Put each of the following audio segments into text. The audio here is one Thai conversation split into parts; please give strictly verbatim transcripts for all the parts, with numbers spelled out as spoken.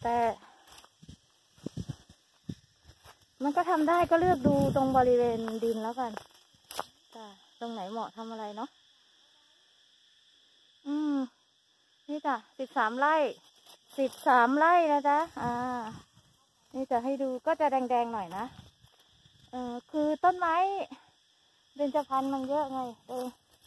แต่มันก็ทำได้ก็เลือกดูตรงบริเวณดินแล้วกันจ้ะตรงไหนเหมาะทำอะไรเนาะอืมนี่จ้ะสิบสามไร่สิบสามไร่นะจ๊ะอ่านี่จะให้ดูก็จะแดงๆหน่อยนะเออคือต้นไม้เบญจพรรณมันเยอะไงเออ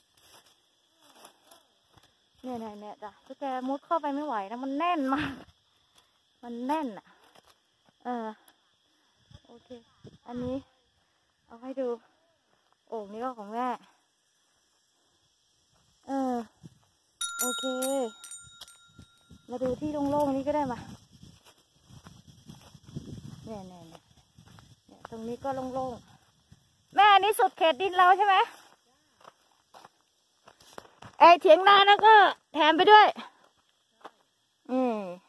เนี่ยเนี่ยเนี่ยจ้ะทุกแกมุดเข้าไปไม่ไหวนะมันแน่นมากมันแน่นอ่ะเออโอเคอันนี้เอาให้ดูโอ่งนี้ก็ของแม่เออโอเคมาดูที่โล่งๆนี้ก็ได้มาเนี่ยเนี่ยเนี่ยเนี่ยตรงนี้ก็โล่งๆแม่อันนี้สุดเขตดินเราใช่ไหมไอเถียงนานะก็แถมไปด้วยอืม